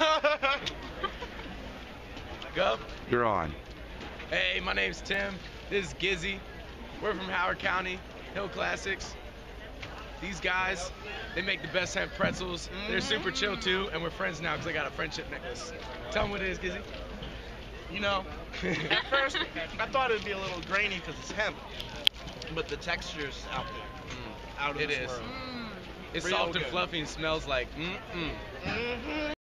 Go. You're on. Hey, my name's Tim. This is Gizzy. We're from Howard County, Hill Classics. These guys, they make the best hemp pretzels. They're super chill too, and we're friends now because I got a friendship necklace. Tell them what it is, Gizzy. You know, at first I thought it'd be a little grainy because it's hemp, but the texture's out there, out of It this is. world. It's Real soft and good. fluffy and smells like